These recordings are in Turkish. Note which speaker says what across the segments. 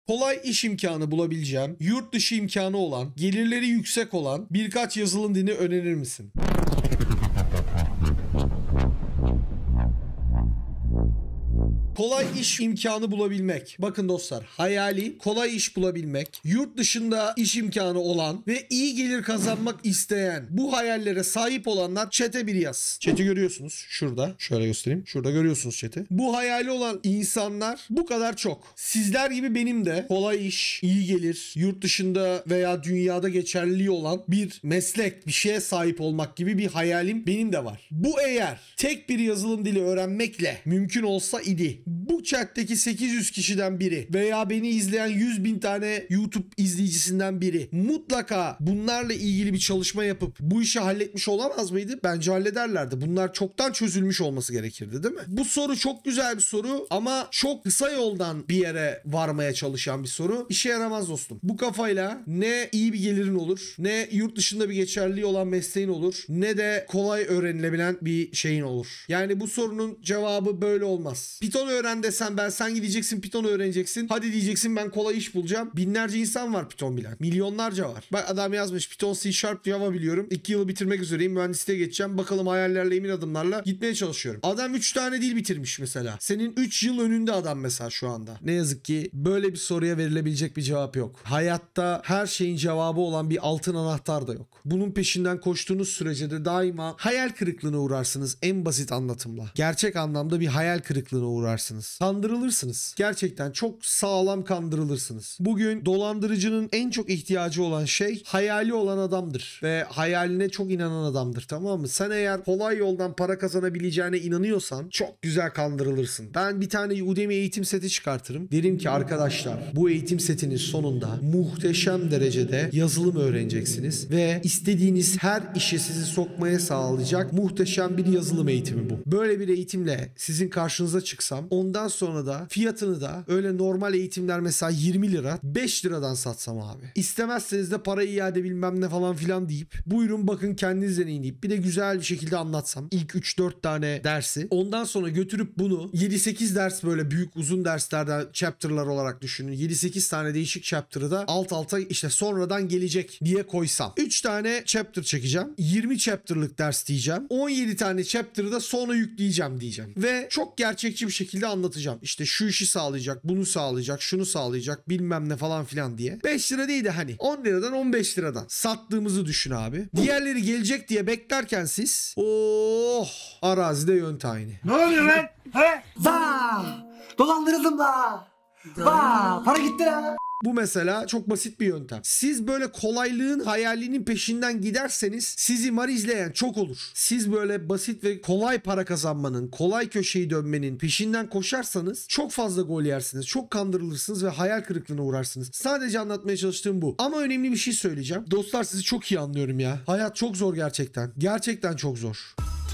Speaker 1: Kolay iş imkanı bulabileceğim, yurt dışı imkanı olan, gelirleri yüksek olan birkaç yazılım dili önerir misin? Kolay iş imkanı bulabilmek. Bakın dostlar, hayali kolay iş bulabilmek, yurt dışında iş imkanı olan ve iyi gelir kazanmak isteyen, bu hayallere sahip olanlar chat'e bir yaz. Chat'i görüyorsunuz şurada. Şöyle göstereyim. Şurada görüyorsunuz chat'i. Bu hayali olan insanlar bu kadar çok. Sizler gibi benim de kolay iş, iyi gelir, yurt dışında veya dünyada geçerliliği olan bir meslek, bir şeye sahip olmak gibi bir hayalim benim de var. Bu eğer tek bir yazılım dili öğrenmekle mümkün olsa idi, bu chat'teki 800 kişiden biri veya beni izleyen 100.000 tane YouTube izleyicisinden biri mutlaka bunlarla ilgili bir çalışma yapıp bu işi halletmiş olamaz mıydı? Bence hallederlerdi. Bunlar çoktan çözülmüş olması gerekirdi, değil mi? Bu soru çok güzel bir soru ama çok kısa yoldan bir yere varmaya çalışan bir soru. İşe yaramaz dostum. Bu kafayla ne iyi bir gelirin olur, ne yurt dışında bir geçerliliği olan mesleğin olur, ne de kolay öğrenilebilen bir şeyin olur. Yani bu sorunun cevabı böyle olmaz. Python öğren desen sen gideceksin Python öğreneceksin. Hadi diyeceksin ben kolay iş bulacağım. Binlerce insan var Python bilen. Milyonlarca var. Bak adam yazmış Python, C Sharp, Java biliyorum. 2 yılı bitirmek üzereyim. Mühendisliğe geçeceğim. Bakalım hayallerle emin adımlarla gitmeye çalışıyorum. Adam 3 tane dil bitirmiş mesela. Senin 3 yıl önünde adam mesela şu anda. Ne yazık ki böyle bir soruya verilebilecek bir cevap yok. Hayatta her şeyin cevabı olan bir altın anahtar da yok. Bunun peşinden koştuğunuz sürece de daima hayal kırıklığına uğrarsınız en basit anlatımla. Gerçek anlamda bir hayal kırıklığına uğrarsınız. Kandırılırsınız. Gerçekten çok sağlam kandırılırsınız. Bugün dolandırıcının en çok ihtiyacı olan şey hayali olan adamdır. Ve hayaline çok inanan adamdır, tamam mı? Sen eğer kolay yoldan para kazanabileceğine inanıyorsan çok güzel kandırılırsın. Ben bir tane Udemy eğitim seti çıkartırım. Derim ki arkadaşlar bu eğitim setinin sonunda muhteşem derecede yazılım öğreneceksiniz ve istediğiniz her işe sizi sokmaya sağlayacak muhteşem bir yazılım eğitimi bu. Böyle bir eğitimle sizin karşınıza çıksam ondan sonra da fiyatını da öyle normal eğitimler mesela 20 lira 5 liradan satsam abi. İstemezseniz de parayı iade bilmem ne falan filan deyip buyurun bakın kendiniz deneyin deyip bir de güzel bir şekilde anlatsam ilk 3-4 tane dersi, ondan sonra götürüp bunu 7-8 ders böyle büyük uzun derslerden chapter'lar olarak düşünün. 7-8 tane değişik chapter'ı da alt alta işte sonradan gelecek diye koysam. 3 tane chapter çekeceğim. 20 chapter'lık ders diyeceğim. 17 tane chapter'ı da sonra yükleyeceğim diyeceğim. Ve çok gerçekçi bir şekilde anlatacağım. İşte şu işi sağlayacak, bunu sağlayacak, şunu sağlayacak bilmem ne falan filan diye. 5 lira değil de hani 10 liradan 15 liradan sattığımızı düşün abi. Diğerleri gelecek diye beklerken siz arazide yön tayini.
Speaker 2: Ne oluyor lan? He? Vaa! Dolandırıldım da. Vaa! Para gitti ya.
Speaker 1: Bu mesela çok basit bir yöntem. Siz böyle kolaylığın hayalinin peşinden giderseniz sizi izleyen çok olur. Siz böyle basit ve kolay para kazanmanın, kolay köşeyi dönmenin peşinden koşarsanız çok fazla gol yersiniz. Çok kandırılırsınız ve hayal kırıklığına uğrarsınız. Sadece anlatmaya çalıştığım bu. Ama önemli bir şey söyleyeceğim. Dostlar sizi çok iyi anlıyorum ya. Hayat çok zor gerçekten. Gerçekten çok zor.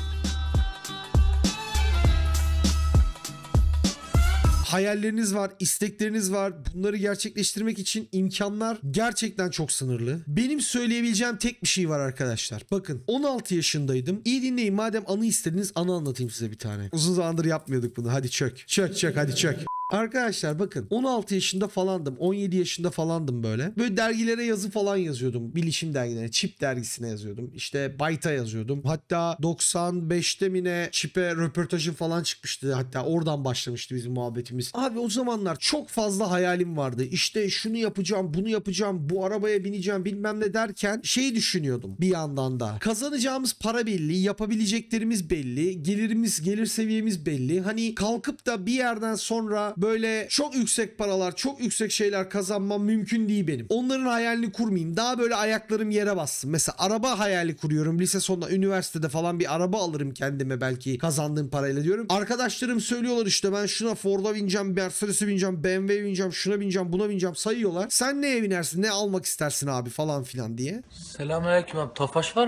Speaker 1: Hayalleriniz var, istekleriniz var. Bunları gerçekleştirmek için imkanlar gerçekten çok sınırlı. Benim söyleyebileceğim tek bir şey var arkadaşlar. Bakın 16 yaşındaydım. İyi dinleyin, madem anı istediniz anı anlatayım size bir tane. Uzun zamandır yapmıyorduk bunu. Hadi çök. Çök hadi çök. Arkadaşlar bakın 16 yaşında falandım, 17 yaşında falandım böyle. Böyle dergilere yazı falan yazıyordum. Bilişim dergilerine, Çip dergisine yazıyordum. İşte Byte'a yazıyordum. Hatta 95'te mi ne Çip'e röportajım falan çıkmıştı. Hatta oradan başlamıştı bizim muhabbetimiz. Abi o zamanlar çok fazla hayalim vardı. İşte şunu yapacağım, bunu yapacağım, bu arabaya bineceğim bilmem ne derken şey düşünüyordum bir yandan da. Kazanacağımız para belli, yapabileceklerimiz belli, gelir seviyemiz belli. Hani kalkıp da bir yerden sonra böyle çok yüksek paralar, çok yüksek şeyler kazanmam mümkün değil benim. Onların hayalini kurmayayım. Daha böyle ayaklarım yere bassın. Mesela araba hayali kuruyorum. Lise sonunda, üniversitede falan bir araba alırım kendime belki kazandığım parayla diyorum. Arkadaşlarım söylüyorlar işte ben şuna Ford'a bineceğim, Mercedes'e bineceğim, BMW'ye bineceğim, şuna bineceğim, buna bineceğim sayıyorlar. Sen neye binersin, ne almak istersin abi falan filan diye.
Speaker 3: Selamünaleyküm abi. Tofaş var mı?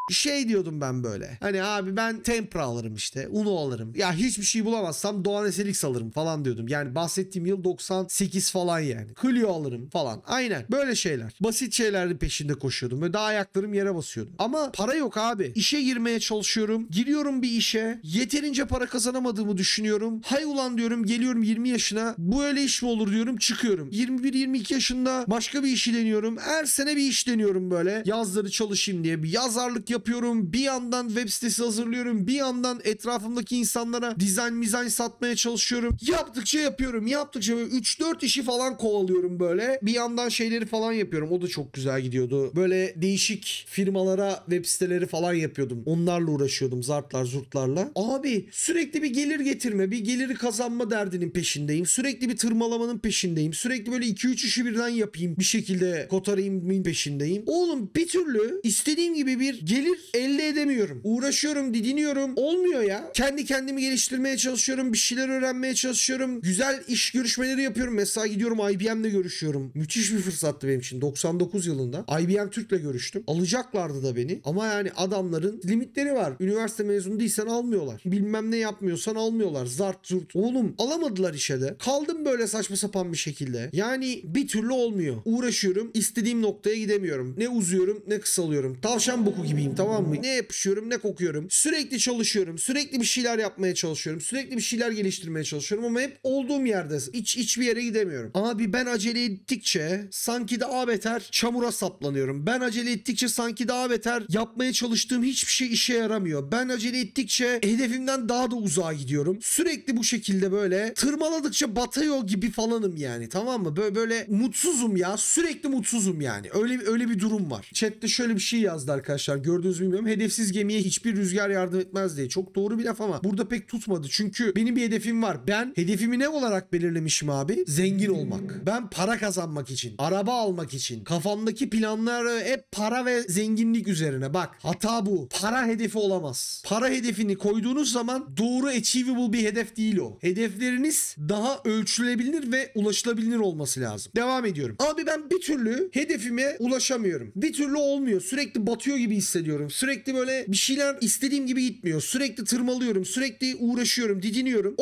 Speaker 1: Şey diyordum ben böyle. Hani abi ben tempra alırım işte. Uno alırım. Ya hiçbir şey bulamazsam Doğan SLX alırım falan diyordum. Yani bahsettiğim yıl 98 falan yani. Clio alırım falan. Aynen. Böyle şeyler. Basit şeylerin peşinde koşuyordum. Ve daha ayaklarım yere basıyordu. Ama para yok abi. İşe girmeye çalışıyorum. Giriyorum bir işe. Yeterince para kazanamadığımı düşünüyorum. Hay ulan diyorum, geliyorum 20 yaşına. Bu öyle iş mi olur diyorum, çıkıyorum. 21-22 yaşında başka bir işi deniyorum. Her sene bir iş deniyorum böyle. Yazları çalışayım diye. Bir yazarlık yapıyorum. Bir yandan web sitesi hazırlıyorum. Bir yandan etrafımdaki insanlara dizayn satmaya çalışıyorum. Yaptıkça yapıyorum. Yaptıkça böyle 3-4 işi falan kovalıyorum böyle. Bir yandan şeyleri falan yapıyorum. O da çok güzel gidiyordu. Böyle değişik firmalara web siteleri falan yapıyordum. Onlarla uğraşıyordum. Zartlar zurtlarla. Abi sürekli bir gelir getirme, bir geliri kazanma derdinin peşindeyim. Sürekli bir tırmalamanın peşindeyim. Sürekli böyle 2-3 işi birden yapayım. Bir şekilde kotarayımın peşindeyim. Oğlum bir türlü istediğim gibi bir gelir elde edemiyorum. Uğraşıyorum, didiniyorum. Olmuyor ya. Kendi kendimi geliştirmeye çalışıyorum. Bir şeyler öğrenmeye çalışıyorum. Güzel iş görüşmeleri yapıyorum. Mesela gidiyorum IBM'le görüşüyorum. Müthiş bir fırsattı benim için. 99 yılında IBM Türk'le görüştüm. Alacaklardı da beni. Ama yani adamların limitleri var. Üniversite mezunu değilsen almıyorlar. Bilmem ne yapmıyorsan almıyorlar. Zart zurt. Oğlum alamadılar işe de. Kaldım böyle saçma sapan bir şekilde. Yani bir türlü olmuyor. Uğraşıyorum. İstediğim noktaya gidemiyorum. Ne uzuyorum ne kısalıyorum. Tavşan boku gibiyim, tamam mı? Ne yapışıyorum ne kokuyorum. Sürekli çalışıyorum. Sürekli bir şeyler yapmaya çalışıyorum. Sürekli bir şeyler geliştirmeye çalışıyorum ama hep olduğum yerde. Hiçbir yere gidemiyorum. Abi ben acele ettikçe sanki daha beter çamura saplanıyorum. Ben acele ettikçe sanki daha beter yapmaya çalıştığım hiçbir şey işe yaramıyor. Ben acele ettikçe hedefimden daha da uzağa gidiyorum. Sürekli bu şekilde böyle tırmaladıkça batıyor gibi falanım yani, tamam mı? Böyle mutsuzum ya. Sürekli mutsuzum yani. Öyle bir durum var. Chat'te şöyle bir şey yazdı arkadaşlar. Gördünüz mü bilmiyorum. Hedefsiz gemiye hiçbir rüzgar yardım etmez diye. Çok doğru bir laf ama burada pek tutmadı. Çünkü benim bir hedefim var. Ben hedefimi ne olarak belirlemişim abi? Zengin olmak. Ben para kazanmak için, araba almak için, kafamdaki planları hep para ve zenginlik üzerine. Bak, hata bu. Para hedefi olamaz. Para hedefini koyduğunuz zaman doğru achievable bir hedef değil o. Hedefleriniz daha ölçülebilir ve ulaşılabilir olması lazım. Devam ediyorum. Abi ben bir türlü hedefime ulaşamıyorum. Bir türlü olmuyor. Sürekli batıyor gibi hissediyorum. Sürekli böyle bir şeyler istediğim gibi gitmiyor. Sürekli tırmalıyorum. Sürekli uğraşıyorum, didiniyorum.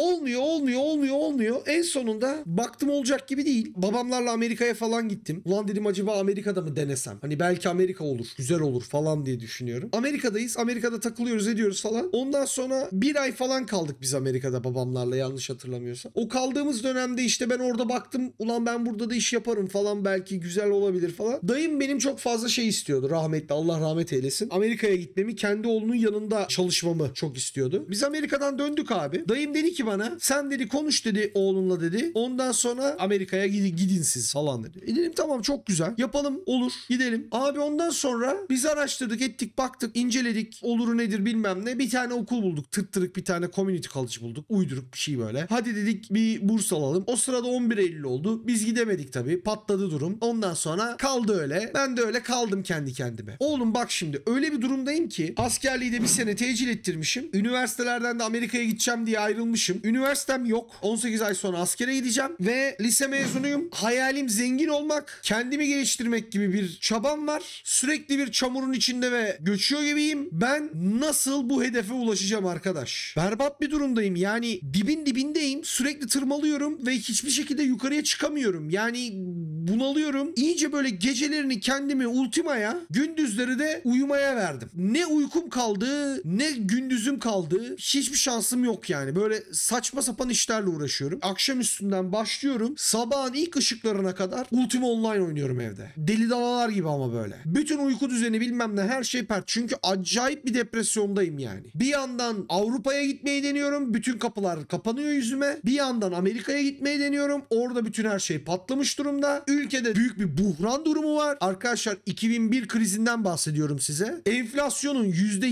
Speaker 1: Olmuyor. En sonunda baktım olacak gibi değil. Babamlarla Amerika'ya falan gittim. Ulan dedim acaba Amerika'da mı denesem? Hani belki Amerika olur. Güzel olur falan diye düşünüyorum. Amerika'dayız. Amerika'da takılıyoruz ediyoruz falan. Ondan sonra bir ay falan kaldık biz Amerika'da babamlarla, yanlış hatırlamıyorsam. O kaldığımız dönemde işte ben orada baktım. Ulan ben burada da iş yaparım falan. Belki güzel olabilir falan. Dayım benim çok fazla şey istiyordu. Rahmetli. Allah rahmet eylesin. Amerika'ya gitmemi, kendi oğlunun yanında çalışmamı çok istiyordu. Biz Amerika'dan döndük abi. Dayım dedi ki bana, sen dedi konuş dedi oğlunla dedi. Ondan sonra Amerika'ya gidin siz falan dedi. Dedim tamam, çok güzel. Yapalım, olur, gidelim. Abi ondan sonra biz araştırdık ettik, baktık, inceledik. Oluru nedir bilmem ne. Bir tane okul bulduk. Tırttırık bir tane community college bulduk. Uyduruk bir şey böyle. Hadi dedik bir burs alalım. O sırada 11 Eylül oldu. Biz gidemedik tabii. Patladı durum. Ondan sonra kaldı öyle. Ben de öyle kaldım kendi kendime. Oğlum bak şimdi öyle bir durumdayım ki askerliği de bir sene tecil ettirmişim. Üniversitelerden de Amerika'ya gideceğim diye ayrılmışım. Üniversitem yok. 18 ay sonra askere gideceğim ve lise mezunuyum. Hayalim zengin olmak, kendimi geliştirmek gibi bir çabam var. Sürekli bir çamurun içinde ve göçüyor gibiyim. Ben nasıl bu hedefe ulaşacağım arkadaş? Berbat bir durumdayım. Yani dibindeyim. Sürekli tırmalıyorum ve hiçbir şekilde yukarıya çıkamıyorum. Yani bunalıyorum. İyice böyle gecelerini kendimi ultimaya, gündüzleri de uyumaya verdim. Ne uykum kaldı, ne gündüzüm kaldı. Hiçbir şansım yok yani. Böyle saçma sapan işlerle uğraşıyorum. Akşam üstünden başlıyorum. Sabahın ilk ışıklarına kadar Ultima Online oynuyorum evde. Deli danalar gibi ama böyle. Bütün uyku düzeni bilmem ne her şey pert. Çünkü acayip bir depresyondayım yani. Bir yandan Avrupa'ya gitmeyi deniyorum. Bütün kapılar kapanıyor yüzüme. Bir yandan Amerika'ya gitmeyi deniyorum. Orada bütün her şey patlamış durumda. Ülkede büyük bir buhran durumu var. Arkadaşlar 2001 krizinden bahsediyorum size. Enflasyonun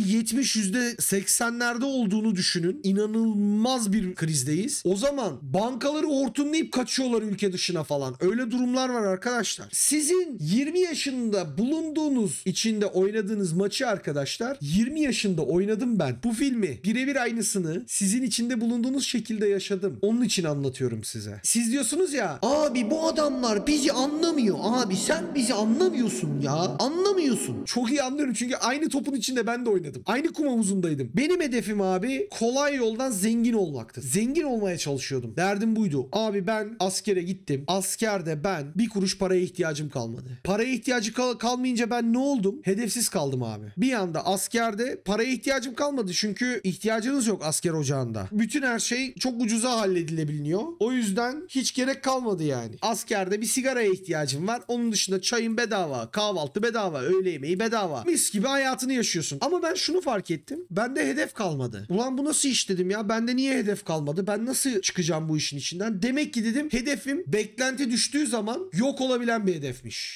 Speaker 1: %70, %80'lerde olduğunu düşünün. İnanılmaz bir krizdeyiz. O zaman bankaları hortumlayıp kaçıyorlar ülke dışına falan. Öyle durumlar var arkadaşlar. Sizin 20 yaşında bulunduğunuz, içinde oynadığınız maçı arkadaşlar, 20 yaşında oynadım ben. Bu filmi birebir aynısını sizin içinde bulunduğunuz şekilde yaşadım. Onun için anlatıyorum size. Siz diyorsunuz ya, abi bu adamlar bizi anlamıyor. Abi sen bizi anlamıyorsun ya. Anlamıyorsun. Çok iyi anlıyorum çünkü aynı topun içinde ben de oynadım. Aynı kum havuzundaydım. Benim hedefim abi kolay yoldan zengin olmaktı. Zengin olmaya çalışıyordum. Derdim buydu. Abi ben askere gittim. Askerde ben bir kuruş paraya ihtiyacım kalmadı. Paraya ihtiyacı kalmayınca ben ne oldum? Hedefsiz kaldım abi. Bir anda askerde paraya ihtiyacım kalmadı. Çünkü ihtiyacınız yok asker ocağında. Bütün her şey çok ucuza halledilebiliyor. O yüzden hiç gerek kalmadı yani. Askerde bir sigaraya ihtiyacım var. Onun dışında çayın bedava, kahvaltı bedava, öğle yemeği bedava. Mis gibi hayatını yaşıyorsun. Ama ben şunu fark ettim. Bende hedef kalmadı. Ulan bu nasıl iş dedim ya? Bende niye hedef kalmadı? Ben nasıl çıkacağım bu işin içinden? Demek ki dedim hedefim beklenti düştüğü zaman yok olabilen bir hedefmiş.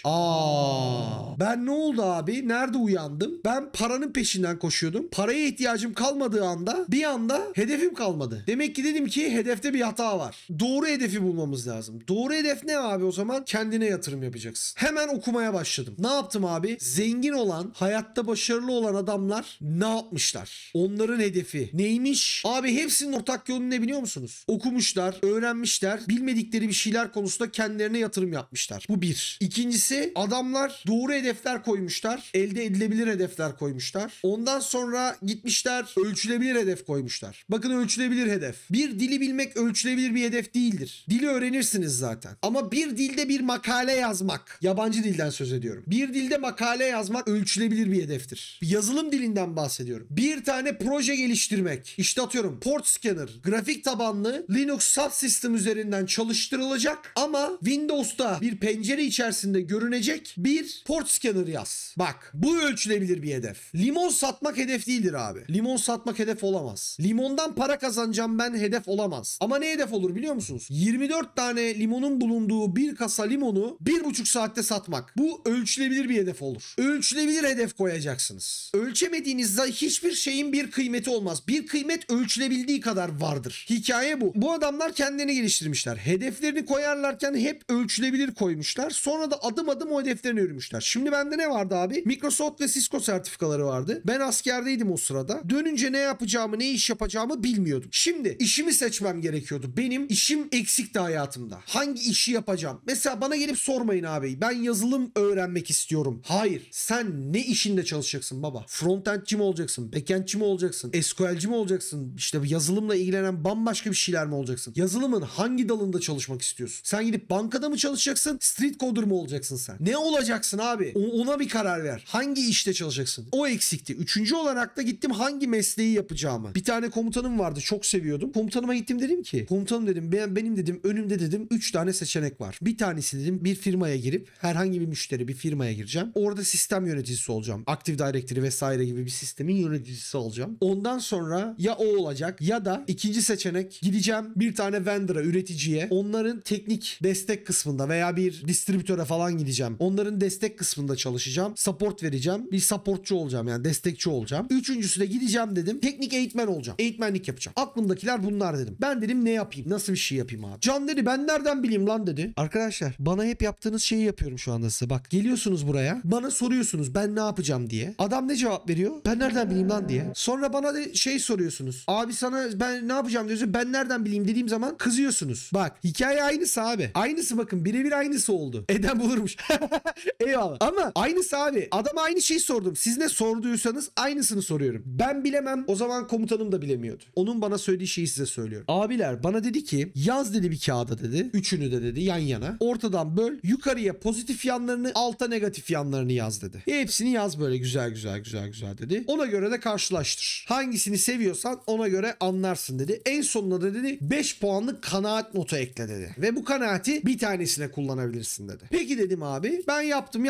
Speaker 1: Ben ne oldu abi? Nerede uyandım? Ben paranın peşinden koşuyordum. Paraya ihtiyacım kalmadığı anda bir anda hedefim kalmadı. Demek ki dedim ki hedefte bir hata var. Doğru hedefi bulmamız lazım. Doğru hedef ne abi o zaman? Kendine yatırım yapacaksın. Hemen okumaya başladım. Ne yaptım abi? Zengin olan, hayatta başarılı olan adamlar ne yapmışlar? Onların hedefi neymiş? Abi hepsinin ortak yolu ne biliyor musunuz? Okumuşlar, öğrenmişler, bilmedikleri bir şeyler konusunda kendilerine yatırım yapmışlar. Bu bir. İkincisi adamlar doğru hedefler koymuşlar. Elde edilebilir hedefler koymuşlar. Ondan sonra gitmişler ölçülebilir hedef koymuşlar. Bakın ölçülebilir hedef. Bir dili bilmek ölçülebilir bir hedef değildir. Dili öğrenirsiniz zaten. Ama bir dilde bir makale yazmak. Yabancı dilden söz ediyorum. Bir dilde makale yazmak ölçülebilir bir hedeftir. Yazılım dilinden bahsediyorum. Bir tane proje geliştirmek. İşte atıyorum port scanner. Grafik tabanlı Linux subsystem üzerinden çalıştırılacak ama Windows'ta bir pencere içerisinde görünecek bir port scanner yaz. Bak bu ölçülebilir bir hedef. Limon satmak hedef değildir abi. Limon satmak hedef olamaz. Limondan para kazanacağım ben hedef olamaz. Ama ne hedef olur biliyor musunuz? 24 tane limonun bulunduğu bir kasa limonu 1,5 saatte satmak. Bu ölçülebilir bir hedef olur. Ölçülebilir hedef koyacaksınız. Ölçemediğinizde hiçbir şeyin bir kıymeti olmaz. Bir kıymet ölçülebildiği kadar vardır. Hikaye bu. Bu adamlar kendini geliştirmişler. Hedeflerini koyarlarken hep ölçülebilir koymuşlar. Sonra da adım adım o hedeflerine yürümüşler. Şimdi bende ne vardı abi? Microsoft ve Cisco sertifikaları vardı. Ben askerdeydim o sırada. Dönünce ne yapacağımı, ne iş yapacağımı bilmiyordum. Şimdi işimi seçmem gerekiyordu. Benim işim eksikti hayatımda. Hangi işi yapacağım? Mesela bana gelip sormayın abi. Ben yazılım öğrenmek istiyorum. Hayır. Sen ne işinde çalışacaksın baba? Frontendci mi olacaksın? Backendci mi olacaksın? SQL'ci mi olacaksın? İşte yazılımla ilgilenen bambaşka bir şeyler mi olacaksın? Yazılımın hangi dalında çalışmak istiyorsun? Sen gidip bankada mı çalışacaksın? Street coder mu olacaksın sen? Ne olacaksın abi? Ona bir karar ver. Hangi işte çalışacaksın? O eksikti. Üçüncü olarak da gittim hangi mesleği yapacağımı. Bir tane komutanım vardı. Çok seviyordum. Komutanıma gittim dedim ki komutanım dedim benim dedim önümde dedim 3 tane seçenek var. Bir tanesi dedim bir firmaya girip herhangi bir müşteri bir firmaya gireceğim. Orada sistem yöneticisi olacağım. Active Directory vesaire gibi bir sistemin yöneticisi olacağım. Ondan sonra ya o olacak ya da ikinci seçenek gideceğim bir tane vendor'a, üreticiye. Onların teknik destek kısmında veya bir distribütöre falan gideceğim. Onların destek kısmında çalışacağım. Support vereceğim. Bir supportçu olacağım yani destekçi olacağım. Üçüncüsü de gideceğim dedim. Teknik eğitmen olacağım. Eğitmenlik yapacağım. Aklımdakiler bunlar dedim. Ben dedim ne yapayım? Nasıl bir şey yapayım abi? Can dedi ben nereden bileyim lan dedi. Arkadaşlar bana hep yaptığınız şeyi yapıyorum şu anda size. Bak geliyorsunuz buraya. Bana soruyorsunuz ben ne yapacağım diye. Adam ne cevap veriyor? Ben nereden bileyim lan diye. Sonra bana da şey soruyorsunuz. Abi sana ben ne yapacağım diyorsun. Ben nereden bileyim dediğim zaman kızıyorsunuz. Bak hikaye aynısı abi. Aynısı bakın birebir aynısı oldu. Eden bulurmuş. Eyvallah. Ama aynısı abi. Adama aynı şeyi sordum. Siz ne sorduysanız aynısını soruyorum. Ben bilemem. O zaman komutanım da bilemiyordu. Onun bana söylediği şeyi size söylüyorum. Abiler bana dedi ki yaz dedi bir kağıda dedi. Üçünü de dedi yan yana. Ortadan böl. Yukarıya pozitif yanlarını alta negatif yanlarını yaz dedi. Hepsini yaz böyle güzel dedi. Ona göre de karşılaştır. Hangisini seviyorsan ona göre anlarsın dedi. En sonunda da dedi 5 puanlık kanaat notu ekle dedi. Ve bu kanaati bir tanesine kullanabilirsin dedi. Peki dedim abi. Ben yaptım.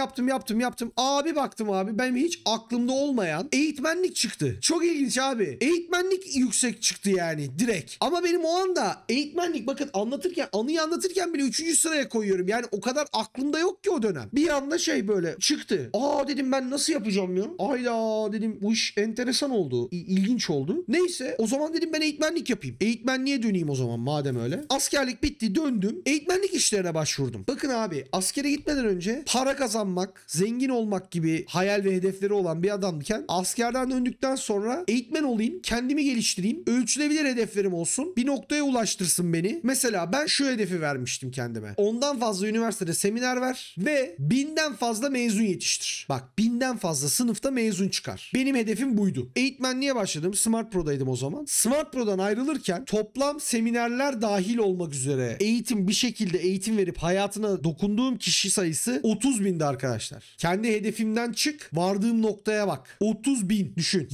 Speaker 1: Abi baktım abi benim hiç aklımda olmayan eğitmenlik çıktı. Çok ilginç abi. Eğitmenlik yüksek çıktı yani direkt. Ama benim o anda eğitmenlik bakın anıyı anlatırken bile 3. sıraya koyuyorum. Yani o kadar aklımda yok ki o dönem. Bir anda şey böyle çıktı. Aa dedim ben nasıl yapacağım ya? Ayda dedim bu iş enteresan oldu. İlginç oldu. Neyse o zaman dedim ben eğitmenlik yapayım. Eğitmenliğe döneyim o zaman madem öyle. Askerlik bitti döndüm. Eğitmenlik işlerine başvurdum. Bakın abi askere gitmeden önce para kazanmak, zengin olmak gibi hayal ve hedefleri olan bir adamken askerden döndükten sonra eğitmen olayım, kendimi geliştireyim, ölçülebilir hedeflerim olsun, bir noktaya ulaştırsın beni. Mesela ben şu hedefi vermiştim kendime. 10'dan fazla üniversitede seminer ver ve 1000'den fazla mezun yetiştir. Bak 1000'den fazla fazla sınıfta mezun çıkar. Benim hedefim buydu. Eğitmenliğe başladım. Smart Pro'daydım o zaman. Smart Pro'dan ayrılırken toplam seminerler dahil olmak üzere bir şekilde eğitim verip hayatına dokunduğum kişi sayısı 30 bindi arkadaşlar. Kendi hedefimden çık, vardığım noktaya bak. 30 bin düşün.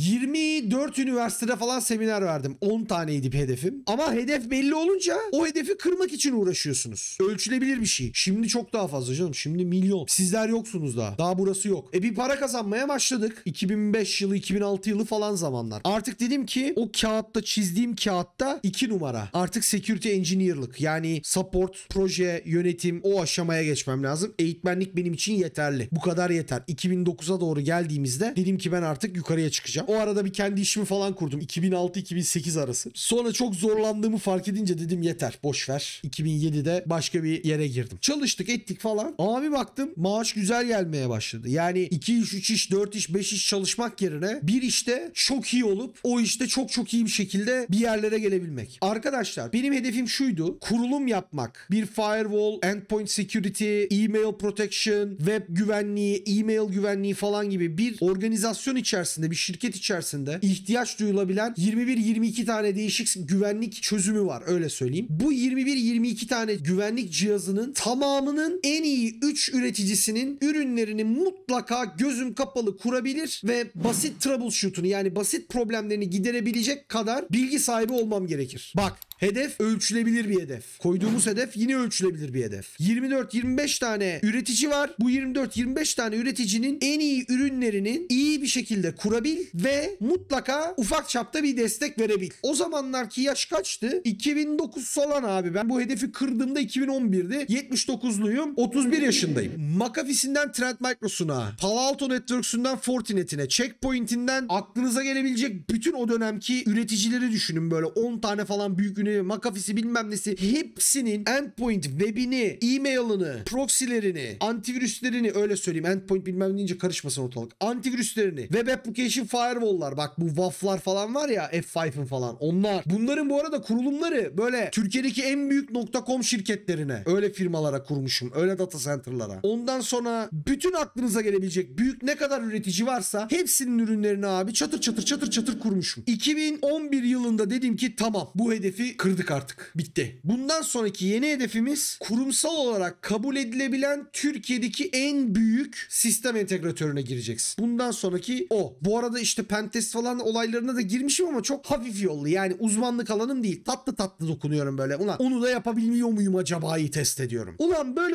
Speaker 1: 24 üniversitede falan seminer verdim. 10 taneydi bir hedefim. Ama hedef belli olunca o hedefi kırmak için uğraşıyorsunuz. Ölçülebilir bir şey. Şimdi çok daha fazla canım. Şimdi milyon. Sizler yoksunuz daha. Daha burası yok. Bir para kazanmaya başladık. 2005 yılı, 2006 yılı falan zamanlar. Artık dedim ki o kağıtta çizdiğim kağıtta 2 numara. Artık security engineer'lık, yani support, proje, yönetim, o aşamaya geçmem lazım. Eğitmenlik benim için yeterli. Bu kadar yeter. 2009'a doğru geldiğimizde dedim ki ben artık yukarıya çıkacağım. O arada bir kendi işimi falan kurdum. 2006-2008 arası. Sonra çok zorlandığımı fark edince dedim yeter, boş ver. 2007'de başka bir yere girdim. Çalıştık ettik falan. Ama bir baktım maaş güzel gelmeye başladı. Yani 2 iş, 3 iş, 4 iş, 5 iş çalışmak yerine bir işte çok iyi olup o işte çok çok iyi bir şekilde bir yerlere gelebilmek. Arkadaşlar benim hedefim şuydu. Kurulum yapmak. Bir firewall, endpoint security, email protection, web güvenliği, email güvenliği falan gibi bir organizasyon içerisinde, bir şirket içerisinde ihtiyaç duyulabilen 21-22 tane değişik güvenlik çözümü var, öyle söyleyeyim. Bu 21-22 tane güvenlik cihazının tamamının en iyi 3 üreticisinin ürünlerini mutlaka gözüm kapalı kurabilir ve basit troubleshoot'unu, yani basit problemlerini giderebilecek kadar bilgi sahibi olmam gerekir. Bak, hedef ölçülebilir bir hedef. Koyduğumuz hedef yine ölçülebilir bir hedef. 24-25 tane üretici var. Bu 24-25 tane üreticinin en iyi ürünlerinin iyi bir şekilde kurabil ve mutlaka ufak çapta bir destek verebil. O zamanlarki yaş kaçtı? 2009 falan abi. Ben bu hedefi kırdığımda 2011'di. 79'luyum. 31 yaşındayım. McAfee'sinden Trend Micro'suna, Palo Alto Networks'ünden Fortinet'ine, Checkpoint'inden aklınıza gelebilecek bütün o dönemki üreticileri düşünün, böyle 10 tane falan büyük McAfee'si bilmem nesi, hepsinin endpoint webini, e-mail'ını, proxy'lerini, antivirüslerini, öyle söyleyeyim, endpoint bilmem deyince karışmasın ortalık, antivirüslerini, web application firewall'lar, bak bu WAF'lar falan var ya, F5'ın falan, onlar. Bunların bu arada kurulumları böyle Türkiye'deki en büyük .com şirketlerine, öyle firmalara kurmuşum, öyle data center'lara. Ondan sonra bütün aklınıza gelebilecek büyük ne kadar üretici varsa hepsinin ürünlerini abi çatır çatır çatır çatır kurmuşum. 2011 yılında dedim ki tamam, bu hedefi kırdık artık. Bitti. Bundan sonraki yeni hedefimiz kurumsal olarak kabul edilebilen Türkiye'deki en büyük sistem entegratörüne gireceksin. Bundan sonraki o. Bu arada işte pentest falan olaylarına da girmişim ama çok hafif yollu. Yani uzmanlık alanım değil. Tatlı tatlı dokunuyorum böyle. Ulan onu da yapabiliyor muyum acaba'yı test ediyorum. Ulan böyle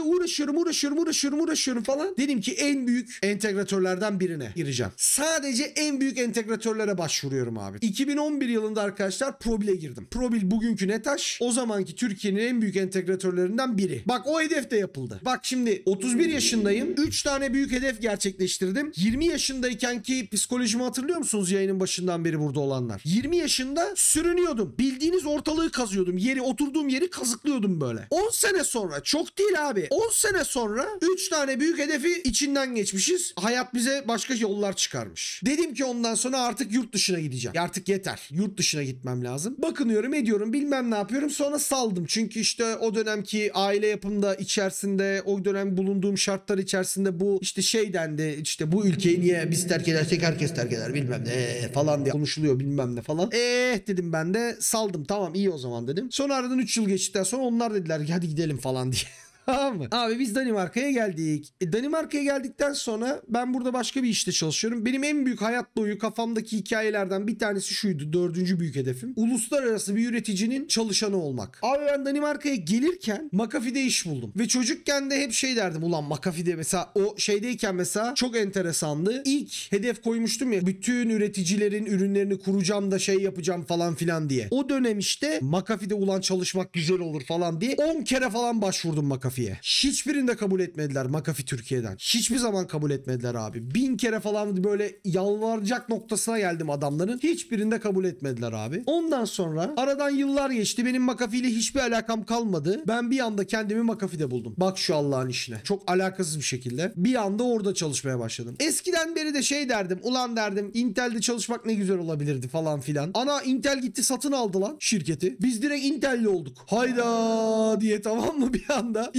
Speaker 1: uğraşıyorum falan. Dedim ki en büyük entegratörlerden birine gireceğim. Sadece en büyük entegratörlere başvuruyorum abi. 2011 yılında arkadaşlar Probil'e girdim. Probil bugünkü NETAŞ, o zamanki Türkiye'nin en büyük entegratörlerinden biri. Bak o hedef de yapıldı. Bak şimdi 31 yaşındayım. 3 tane büyük hedef gerçekleştirdim. 20 yaşındayken ki psikolojimi hatırlıyor musunuz yayının başından beri burada olanlar? 20 yaşında sürünüyordum. Bildiğiniz ortalığı kazıyordum. Oturduğum yeri kazıklıyordum böyle. 10 sene sonra, çok değil abi, 10 sene sonra 3 tane büyük hedefi içinden geçmişiz. Hayat bize başka yollar çıkarmış. Dedim ki ondan sonra artık yurt dışına gideceğim. Artık yeter. Yurt dışına gitmem lazım. Bakınıyorum, ediyorum, bilmem ne yapıyorum. Sonra saldım. Çünkü işte o dönemki aile yapımda içerisinde, o dönem bulunduğum şartlar içerisinde bu işte şey dendi, işte bu ülkeyi niye biz terk edersek herkes terk eder bilmem ne falan diye konuşuluyor bilmem ne falan. Dedim, ben de saldım. Tamam, iyi o zaman dedim. Sonra aradan 3 yıl geçtikten sonra onlar dediler ki hadi gidelim falan diye. Tamam mı? Abi biz Danimarka'ya geldik. Danimarka'ya geldikten sonra ben burada başka bir işte çalışıyorum. Benim en büyük hayat boyu kafamdaki hikayelerden bir tanesi şuydu. 4. büyük hedefim. Uluslararası bir üreticinin çalışanı olmak. Abi ben Danimarka'ya gelirken McAfee'de iş buldum. Ve çocukken de hep şey derdim. Ulan McAfee'de mesela o şeydeyken mesela çok enteresandı. İlk hedef koymuştum ya. Bütün üreticilerin ürünlerini kuracağım da şey yapacağım falan filan diye. O dönem işte McAfee'de ulan çalışmak güzel olur falan diye 10 kere falan başvurdum McAfee'ye. Hiçbirinde kabul etmediler McAfee Türkiye'den. Hiçbir zaman kabul etmediler abi. 1000 kere falan böyle yalvaracak noktasına geldim adamların. Hiçbirinde kabul etmediler abi. Ondan sonra aradan yıllar geçti. Benim McAfee ile hiçbir alakam kalmadı. Ben bir anda kendimi McAfee'de buldum. Bak şu Allah'ın işine. Çok alakasız bir şekilde. Bir anda orada çalışmaya başladım. Eskiden beri de şey derdim. Ulan derdim, Intel'de çalışmak ne güzel olabilirdi falan filan. Ana Intel gitti satın aldı lan şirketi. Biz direkt Intel'li olduk. Hayda diye, tamam mı, bir anda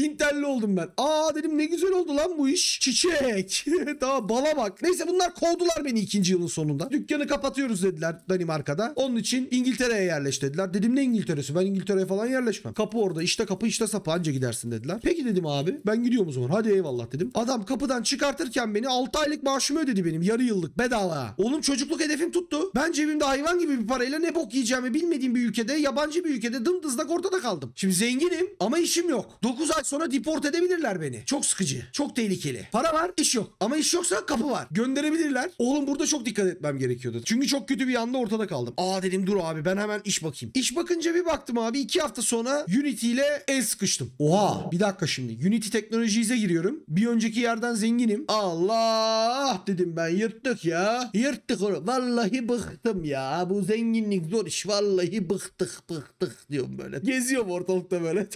Speaker 1: Pintelli oldum ben. Aa dedim ne güzel oldu lan bu iş. Çiçek. Tamam bala bak. Neyse bunlar kovdular beni 2. yılın sonunda. Dükkanı kapatıyoruz dediler Danimarka'da. Onun için İngiltere'ye yerleş dediler. Dedim ne İngiltere'si? Ben İngiltere'ye falan yerleşmem. Kapı orada. İşte kapı işte sapı anca gidersin dediler. Peki dedim abi. Ben gidiyorum o zaman. Hadi eyvallah dedim. Adam kapıdan çıkartırken beni 6 aylık maaşımı ödedi benim. Yarı yıllık bedava. Oğlum çocukluk hedefim tuttu. Ben cebimde hayvan gibi bir parayla ne bok yiyeceğimi bilmediğim bir ülkede, yabancı bir ülkede dımdızlak ortada kaldım. Şimdi zenginim ama işim yok. 9 ay sonra deport edebilirler beni. Çok sıkıcı. Çok tehlikeli. Para var, iş yok. Ama iş yoksa kapı var. Gönderebilirler. Oğlum burada çok dikkat etmem gerekiyordu. Çünkü çok kötü bir anda ortada kaldım. Aa dedim dur abi ben hemen iş bakayım. İş bakınca bir baktım abi 2 hafta sonra Unity ile el sıkıştım. Oha bir dakika şimdi. Unity Technologies'e giriyorum. Bir önceki yerden zenginim. Allah dedim ben yırttık ya. Yırttık onu. Vallahi bıktım ya. Bu zenginlik zor iş. Vallahi bıktık diyorum böyle. Geziyorum ortalıkta böyle.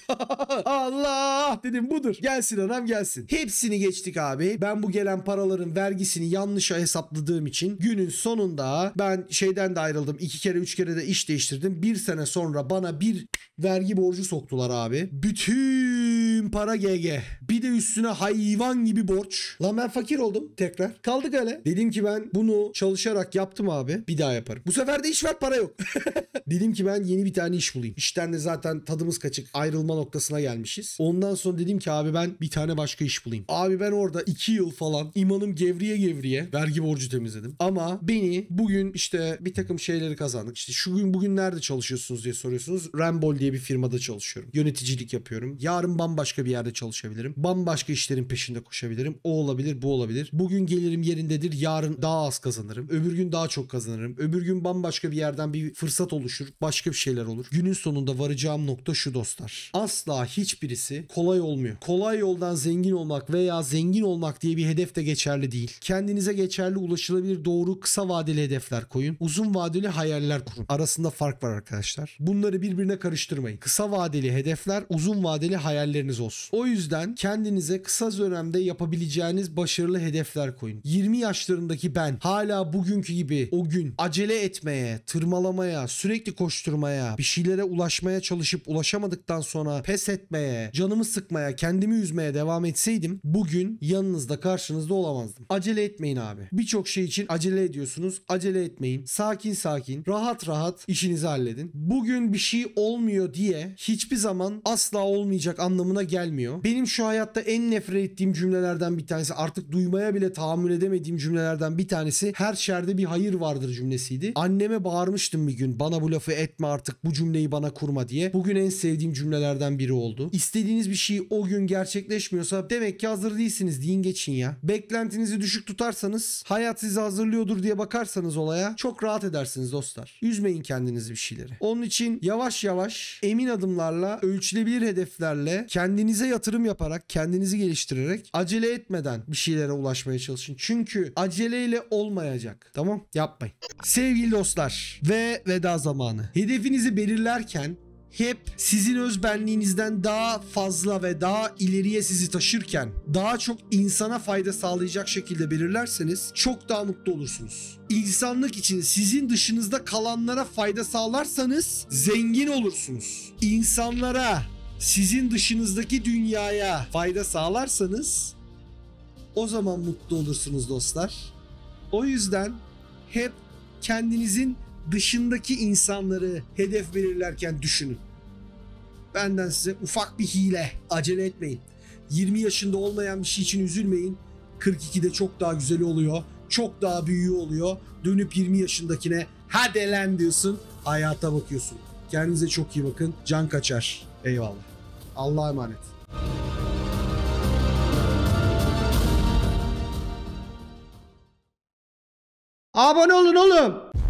Speaker 1: Allah dedim budur. Gelsin anam gelsin. Hepsini geçtik abi. Ben bu gelen paraların vergisini yanlış hesapladığım için günün sonunda ben şeyden de ayrıldım. 2 kere 3 kere de iş değiştirdim. 1 sene sonra bana bir vergi borcu soktular abi. Bütün para GG. Bir de üstüne hayvan gibi borç. Lan ben fakir oldum tekrar. Kaldık öyle. Dedim ki ben bunu çalışarak yaptım abi. Bir daha yaparım. Bu sefer de iş var para yok. Dedim ki ben yeni bir tane iş bulayım. İşten de zaten tadımız kaçık. Ayrılma noktasına gelmişiz. Ondan sonra dedim ki abi ben bir tane başka iş bulayım. Abi ben orada 2 yıl falan imanım gevriye vergi borcu temizledim. Ama beni bugün işte bir takım şeyleri kazandık. İşte bugün nerede çalışıyorsunuz diye soruyorsunuz. Rambol diye bir firmada çalışıyorum. Yöneticilik yapıyorum. Yarın bambaşka bir yerde çalışabilirim. Bambaşka işlerin peşinde koşabilirim. O olabilir, bu olabilir. Bugün gelirim yerindedir. Yarın daha az kazanırım. Öbür gün daha çok kazanırım. Öbür gün bambaşka bir yerden bir fırsat oluşur. Başka bir şeyler olur. Günün sonunda varacağım nokta şu dostlar. Asla hiçbirisi kolay olmuyor. Kolay yoldan zengin olmak veya zengin olmak diye bir hedef de geçerli değil. Kendinize geçerli, ulaşılabilir, doğru, kısa vadeli hedefler koyun. Uzun vadeli hayaller kurun. Arasında fark var arkadaşlar. Bunları birbirine karıştırmayın. Kısa vadeli hedefler, uzun vadeli hayalleriniz olsun. O yüzden kendinize kısa dönemde yapabileceğiniz başarılı hedefler koyun. 20 yaşlarındaki ben hala bugünkü gibi o gün acele etmeye, tırmalamaya, sürekli koşturmaya, bir şeylere ulaşmaya çalışıp ulaşamadıktan sonra pes etmeye, canımı sıkmaya, kendimi üzmeye devam etseydim bugün yanınızda, karşınızda olamazdım. Acele etmeyin abi. Birçok şey için acele ediyorsunuz. Acele etmeyin. Sakin sakin, rahat rahat işinizi halledin. Bugün bir şey olmuyor diye hiçbir zaman asla olmayacak anlamına gelmiyor. Benim şu hayatta en nefret ettiğim cümlelerden bir tanesi, artık duymaya bile tahammül edemediğim cümlelerden bir tanesi her şerde bir hayır vardır cümlesiydi. Anneme bağırmıştım bir gün, bana bu lafı etme artık, bu cümleyi bana kurma diye. Bugün en sevdiğim cümlelerden biri oldu. İstediğiniz bir şey o gün gerçekleşmiyorsa demek ki hazır değilsiniz deyin geçin ya. Beklentinizi düşük tutarsanız, hayat sizi hazırlıyordur diye bakarsanız olaya çok rahat edersiniz dostlar. Üzmeyin kendinizi bir şeyleri. Onun için yavaş yavaş, emin adımlarla, ölçülebilir hedeflerle, kendinize yatırım yaparak, kendinizi geliştirerek, acele etmeden bir şeylere ulaşmaya çalışın. Çünkü aceleyle olmayacak. Tamam? Yapmayın. Sevgili dostlar ve veda zamanı. Hedefinizi belirlerken hep sizin özbenliğinizden daha fazla ve daha ileriye sizi taşırken daha çok insana fayda sağlayacak şekilde belirlerseniz çok daha mutlu olursunuz. İnsanlık için sizin dışınızda kalanlara fayda sağlarsanız zengin olursunuz. İnsanlara, sizin dışınızdaki dünyaya fayda sağlarsanız o zaman mutlu olursunuz dostlar. O yüzden hep kendinizin dışındaki insanları hedef belirlerken düşünün. Benden size ufak bir hile. Acele etmeyin. 20 yaşında olmayan bir şey için üzülmeyin. 42'de çok daha güzeli oluyor. Çok daha büyüğü oluyor. Dönüp 20 yaşındakine hadi lan diyorsun. Hayata bakıyorsun. Kendinize çok iyi bakın. Can kaçar. Eyvallah. Allah'a emanet. Abone olun oğlum.